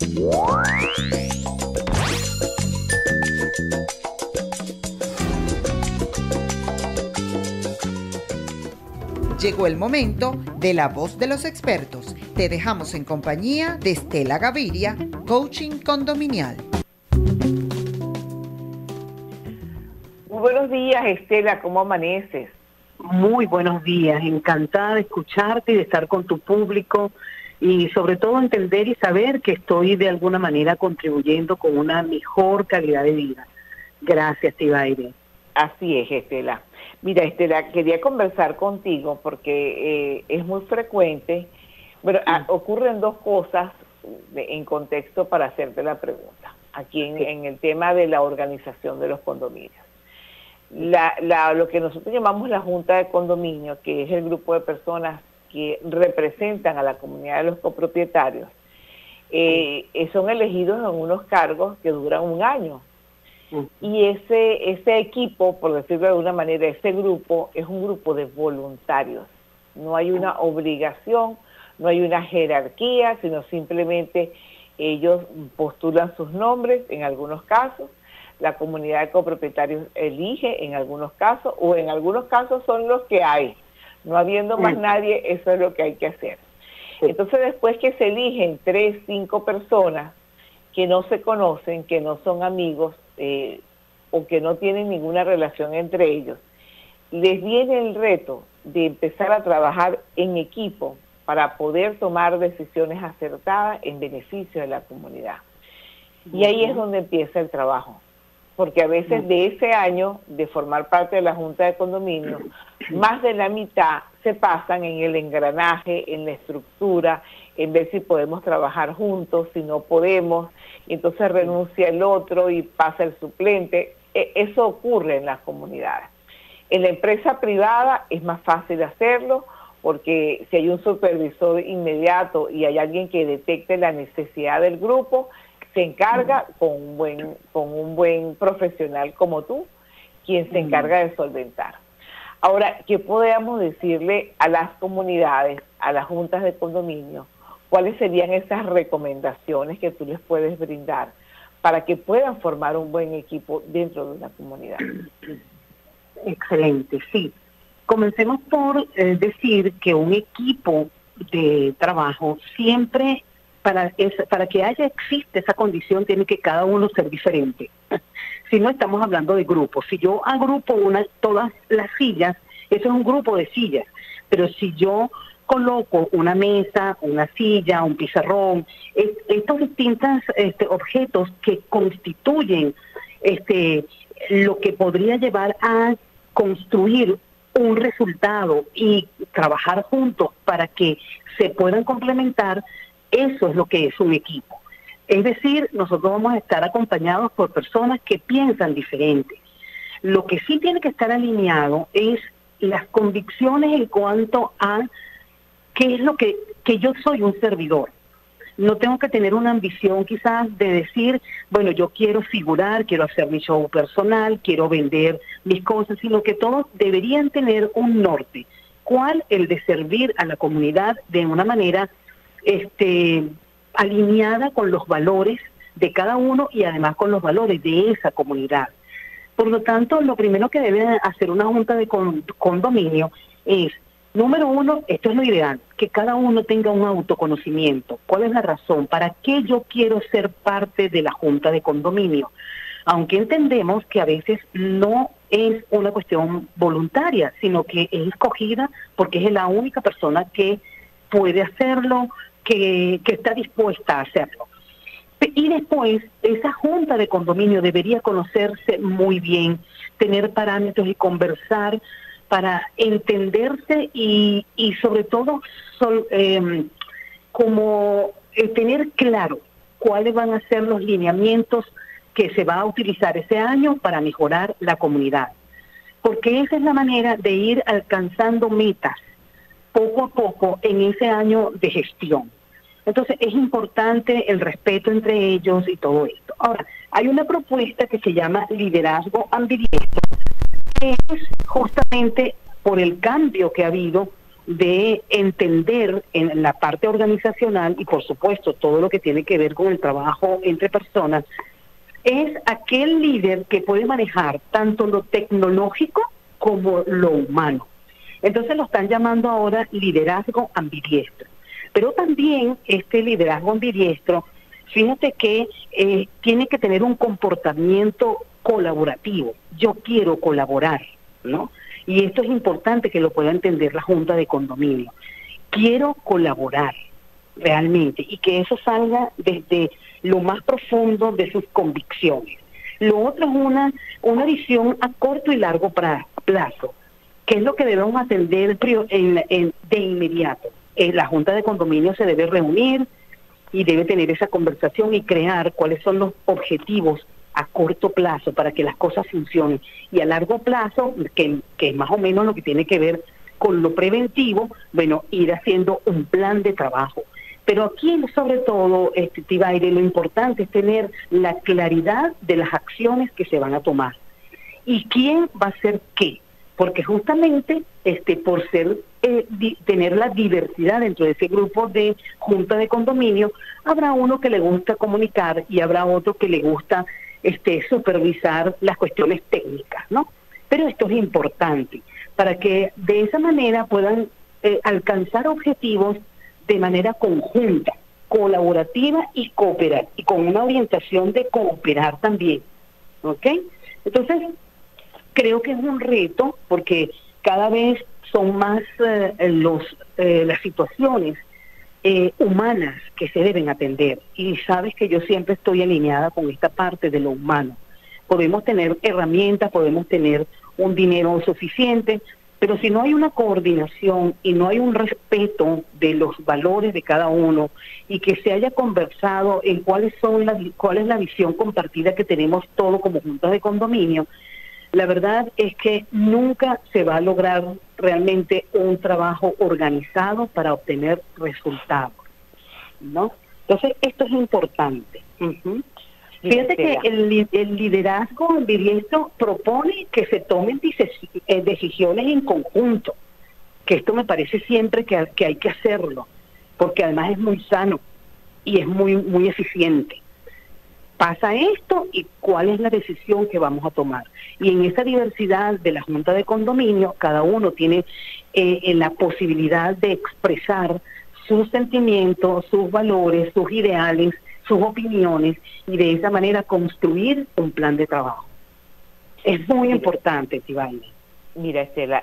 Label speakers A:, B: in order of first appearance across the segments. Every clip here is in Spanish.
A: Llegó el momento de la voz de los expertos. Te dejamos en compañía de Estela Gaviria, Coaching Condominial.
B: Muy buenos días, Estela, ¿cómo amaneces?
C: Muy buenos días, encantada de escucharte y de estar con tu público y sobre todo entender y saber que estoy de alguna manera contribuyendo con una mejor calidad de vida. Gracias, Tibaire.
B: Así es, Estela. Mira, Estela, quería conversar contigo porque es muy frecuente, bueno, ocurren dos cosas en contexto para hacerte la pregunta, aquí en el tema de la organización de los condominios. Lo que nosotros llamamos la Junta de Condominio, que es el grupo de personas que representan a la comunidad de los copropietarios, son elegidos en unos cargos que duran un año. Y ese equipo, por decirlo de alguna manera, ese grupo es un grupo de voluntarios. No hay una obligación, no hay una jerarquía, sino simplemente ellos postulan sus nombres en algunos casos, la comunidad de copropietarios elige en algunos casos, o en algunos casos son los que hay. No habiendo más nadie, eso es lo que hay que hacer. Entonces, después que se eligen 3, 5 personas que no se conocen, que no son amigos, o que no tienen ninguna relación entre ellos, les viene el reto de empezar a trabajar en equipo para poder tomar decisiones acertadas en beneficio de la comunidad. Y ahí es donde empieza el trabajo, porque a veces de ese año de formar parte de la Junta de Condominio, más de la mitad se pasan en el engranaje, en la estructura, en ver si podemos trabajar juntos, si no podemos, y entonces renuncia el otro y pasa el suplente. Eso ocurre en las comunidades. En la empresa privada es más fácil hacerlo, porque si hay un supervisor inmediato y hay alguien que detecte la necesidad del grupo, se encarga con un buen profesional como tú, quien se encarga de solventar. Ahora, ¿qué podemos decirle a las comunidades, a las juntas de condominio? ¿Cuáles serían esas recomendaciones que tú les puedes brindar para que puedan formar un buen equipo dentro de una comunidad?
C: Excelente, sí. Comencemos por decir que un equipo de trabajo siempre, para que existe esa condición, tiene que cada uno ser diferente. Si no, estamos hablando de grupos. Si yo agrupo todas las sillas, eso es un grupo de sillas. Pero si yo coloco una mesa, una silla, un pizarrón, estos distintos objetos que constituyen lo que podría llevar a construir un resultado y trabajar juntos para que se puedan complementar, eso es lo que es un equipo. Es decir, nosotros vamos a estar acompañados por personas que piensan diferente. Lo que sí tiene que estar alineado es las convicciones en cuanto a qué es lo que yo soy un servidor. No tengo que tener una ambición quizás de decir, bueno, yo quiero figurar, quiero hacer mi show personal, quiero vender mis cosas, sino que todos deberían tener un norte. ¿Cuál? El de servir a la comunidad de una manera alineada con los valores de cada uno y además con los valores de esa comunidad. Por lo tanto, lo primero que debe hacer una junta de condominio es, número uno, esto es lo ideal, que cada uno tenga un autoconocimiento. ¿Cuál es la razón? ¿Para qué yo quiero ser parte de la junta de condominio? Aunque entendemos que a veces no es una cuestión voluntaria, sino que es escogida porque es la única persona que puede hacerlo, que está dispuesta a hacerlo. Y después, esa junta de condominio debería conocerse muy bien, tener parámetros y conversar para entenderse y sobre todo tener claro cuáles van a ser los lineamientos que se va a utilizar ese año para mejorar la comunidad. Porque esa es la manera de ir alcanzando metas poco a poco en ese año de gestión. Entonces es importante el respeto entre ellos y todo esto. Ahora, hay una propuesta que se llama liderazgo ambidiestro, que es justamente por el cambio que ha habido, de entender en la parte organizacional y por supuesto todo lo que tiene que ver con el trabajo entre personas, es aquel líder que puede manejar tanto lo tecnológico como lo humano. Entonces lo están llamando ahora liderazgo ambidiestro. Pero también este liderazgo ambidiestro, fíjate que tiene que tener un comportamiento colaborativo. Yo quiero colaborar, ¿no? Y esto es importante que lo pueda entender la Junta de Condominio. Quiero colaborar realmente y que eso salga desde lo más profundo de sus convicciones. Lo otro es una visión a corto y largo plazo, que es lo que debemos atender de inmediato. La Junta de Condominio se debe reunir y debe tener esa conversación y crear cuáles son los objetivos a corto plazo para que las cosas funcionen, y a largo plazo, que es más o menos lo que tiene que ver con lo preventivo, bueno, ir haciendo un plan de trabajo. Pero aquí, sobre todo, Tibaire, lo importante es tener la claridad de las acciones que se van a tomar y quién va a hacer qué, porque justamente por tener la diversidad dentro de ese grupo de junta de condominio, habrá uno que le gusta comunicar y habrá otro que le gusta supervisar las cuestiones técnicas, ¿no? Pero esto es importante para que de esa manera puedan alcanzar objetivos de manera conjunta, colaborativa y cooperar, y con una orientación de cooperar también, ¿ok? Entonces, creo que es un reto porque cada vez son más las situaciones humanas que se deben atender, y sabes que yo siempre estoy alineada con esta parte de lo humano. Podemos tener herramientas, podemos tener un dinero suficiente, pero si no hay una coordinación y no hay un respeto de los valores de cada uno y que se haya conversado en cuál es la visión compartida que tenemos todos como juntas de condominio, la verdad es que nunca se va a lograr realmente un trabajo organizado para obtener resultados, ¿no? Entonces, esto es importante. Fíjate que el liderazgo ambidiestro propone que se tomen decisiones en conjunto, que esto me parece siempre que hay que hacerlo, porque además es muy sano y es muy, muy eficiente. Pasa esto y cuál es la decisión que vamos a tomar. Y en esa diversidad de la Junta de Condominio, cada uno tiene la posibilidad de expresar sus sentimientos, sus valores, sus ideales, sus opiniones, y de esa manera construir un plan de trabajo. Es muy importante, Tibaire.
B: Mira, Estela,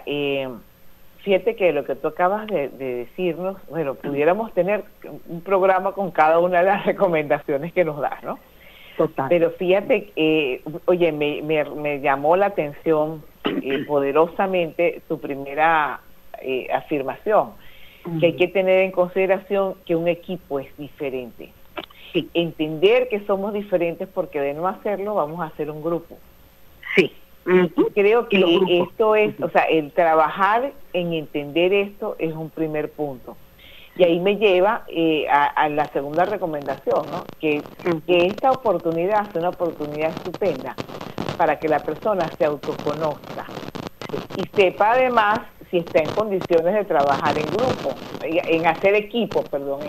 B: fíjate que lo que tú acabas de decirnos, bueno, pudiéramos tener un programa con cada una de las recomendaciones que nos das, ¿no?
C: Total.
B: Pero fíjate, oye, me llamó la atención poderosamente tu primera afirmación, que hay que tener en consideración que un equipo es diferente.
C: Sí.
B: Entender que somos diferentes, porque de no hacerlo vamos a hacer un grupo.
C: Sí.
B: Y creo que esto es, o sea, el trabajar en entender esto es un primer punto. Y ahí me lleva a la segunda recomendación, ¿no? Que esta oportunidad sea una oportunidad estupenda para que la persona se autoconozca y sepa además si está en condiciones de trabajar en grupo, en hacer equipo.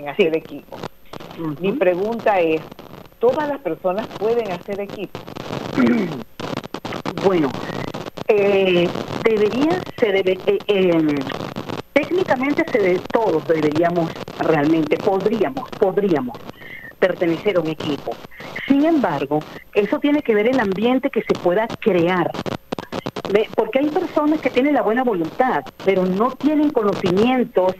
B: Mi pregunta es, ¿todas las personas pueden hacer equipo?
C: Bueno, técnicamente todos deberíamos realmente, podríamos pertenecer a un equipo. Sin embargo, eso tiene que ver el ambiente que se pueda crear. Porque hay personas que tienen la buena voluntad, pero no tienen conocimientos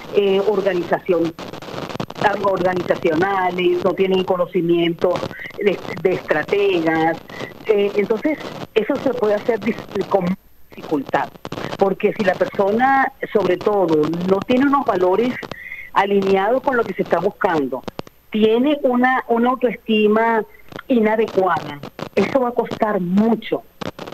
C: organizacionales, no tienen conocimiento de estrategas. Entonces, eso se puede hacer con dificultad. Porque si la persona, sobre todo, no tiene unos valores alineados con lo que se está buscando, tiene una autoestima inadecuada, eso va a costar mucho,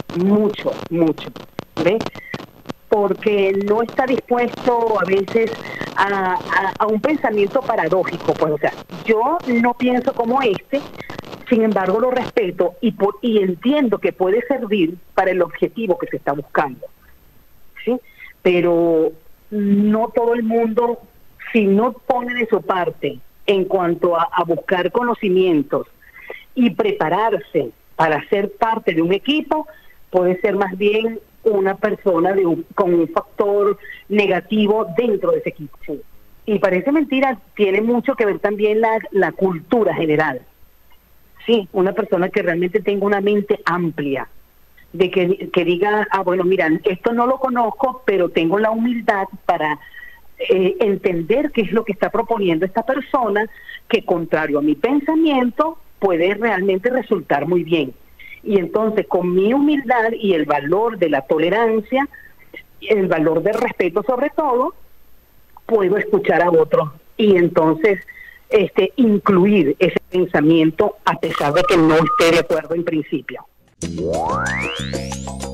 C: ¿ves? Porque no está dispuesto a veces a un pensamiento paradójico, pues, o sea, yo no pienso como sin embargo lo respeto y entiendo que puede servir para el objetivo que se está buscando, ¿sí? Pero no todo el mundo, si no pone de su parte en cuanto a buscar conocimientos y prepararse para ser parte de un equipo, puede ser más bien una persona con un factor negativo dentro de ese equipo. Sí. Y parece mentira, tiene mucho que ver también la cultura general. Sí, una persona que realmente tenga una mente amplia, de que diga, bueno, mira, esto no lo conozco, pero tengo la humildad para entender qué es lo que está proponiendo esta persona, que contrario a mi pensamiento puede realmente resultar muy bien. Y entonces con mi humildad y el valor de la tolerancia, el valor del respeto sobre todo, puedo escuchar a otros y entonces incluir ese pensamiento a pesar de que no esté de acuerdo en principio.